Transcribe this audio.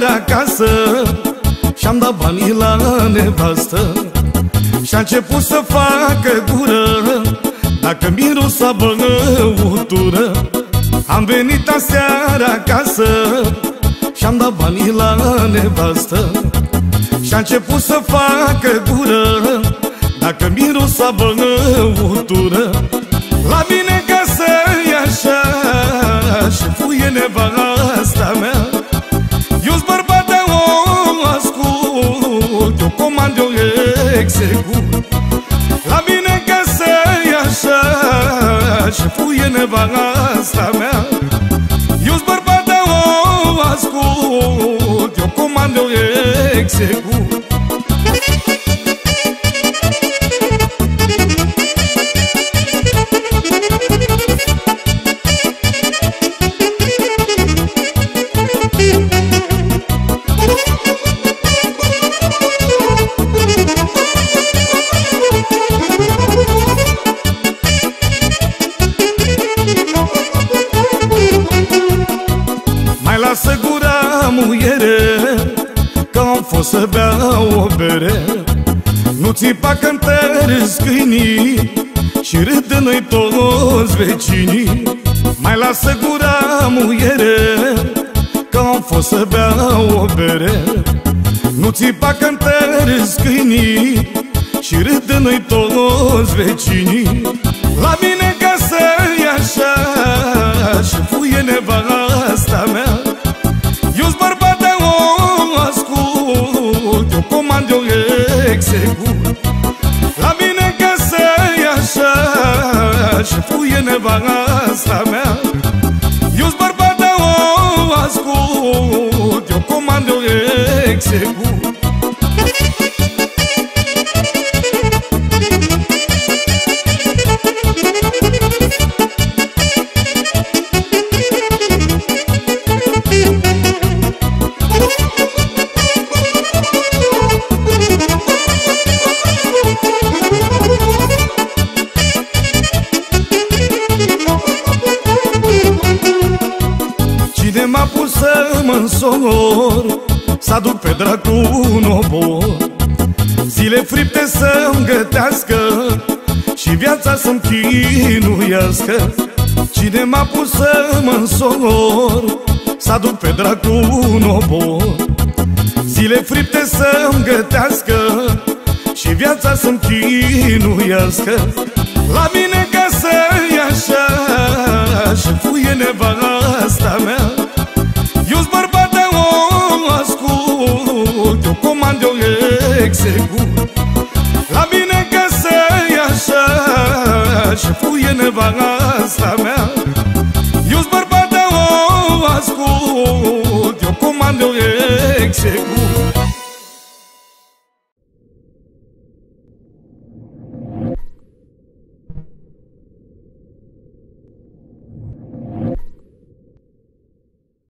seara acasă și-am dat banii la nevastă. Și-a început să facă gură dacă mirosa băutură. Am venit aseară acasă și-am dat banii la nevastă. Și-a început să facă gură dacă mirosa băutură. La mine casă e așa și fuie nevasta mea. Eu-s bărbat de om, ascult, eu comand, eu execut. La mine casă e așa și fuie nevasta mea. Eu-s bărbat de om, ascult, eu comand, eu execut. Lasă gura, muiere, că am fost să beau o bere. Nu țipa cântări scâinii și râd de noi toți vecinii. Mai lasă gura, muiere, că am fost să beau o bere. Nu țipa cântări scâinii și râd de noi toți vecinii. La mine casă e așa și fuie nevasta mea. Eu-s bărbat de om, ascult, eu comand, eu execut. La mine casă e așa și fuie nevasta mea. Eu-s bărbat de om, ascult, eu comand, eu execut. Cine m-a pus să mă însor, să aduc pe dracu un obor, zile fripte să-mi gătească și viața să-mi chinuiască. Cine m-a pus să mă însor, să aduc pe dracu un obor, zile fripte să-mi gătească și viața să-mi chinuiască. La mine casă e așa și fuie nevasta mea. Eu-s bărbat de om, ascult, eu comand, eu execut. La mine casă e așa și fuie nevasta mea. Eu-s bărbat de om, ascult, eu comand, eu execut.